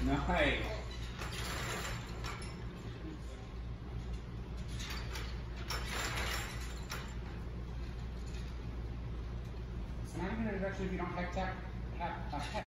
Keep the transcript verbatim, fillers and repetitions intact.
Nice. It's not even an introduction if you don't have tech. Have, uh,